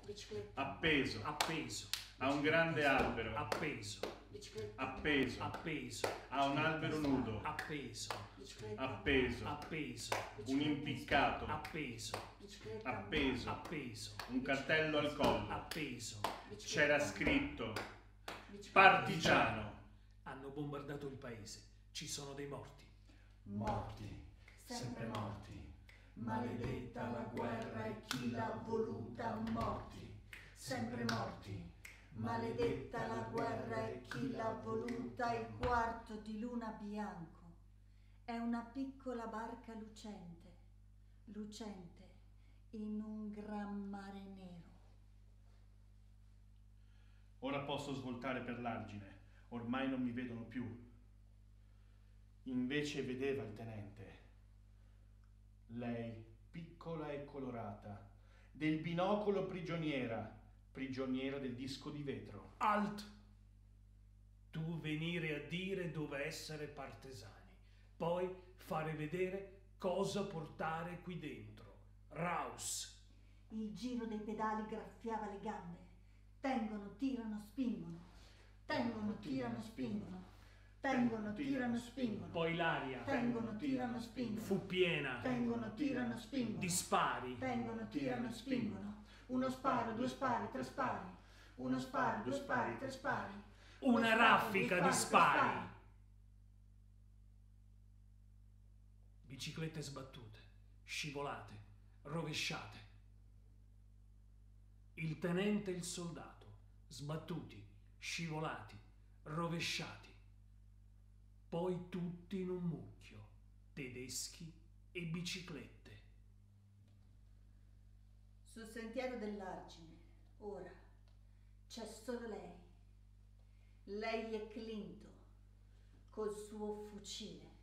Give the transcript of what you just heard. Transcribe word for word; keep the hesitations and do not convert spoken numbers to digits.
Bicicletta. Appeso. Appeso. A un grande albero. Appeso. Bicicletta. Appeso. Appeso. A un albero nudo. Appeso. Bicicletta. Appeso. Appeso. Un impiccato. Appeso. Bicicletta. Appeso. Appeso. Un cartello al collo. Appeso. C'era scritto Bicicletta. partigiano. Hanno bombardato il paese. Ci sono dei morti. Morti, sempre morti. Maledetta la guerra e chi l'ha voluta. Morti, sempre morti. Maledetta la guerra e chi l'ha voluta. Il quarto di luna bianco è una piccola barca lucente, lucente in un gran mare nero. Ora posso svoltare per l'argine. Ormai non mi vedono più. Invece vedeva il tenente. Lei, piccola e colorata, del binocolo prigioniera, prigioniera del disco di vetro. Alt! Tu venire a dire dove essere partesani, poi fare vedere cosa portare qui dentro. Raus! Il giro dei pedali graffiava le gambe. Tengono, tirano, spingono. Tengono, tirano, spingono. Tengono, tirano, spingono. Poi l'aria Tengono, tirano, spingono. fu piena Tengono, tirano, spingono. di spari. Tengono, tirano, spingono. Uno sparo, due spari, tre spari. Uno sparo, due spari, tre spari. Uno Una sparo, raffica due di spari, tre spari. Biciclette sbattute, scivolate, rovesciate. Il tenente e il soldato, sbattuti, scivolati, rovesciati. Poi tutti in un mucchio, tedeschi e biciclette. Sul sentiero dell'argine, ora, c'è solo lei. Lei e Clinton, col suo fucile.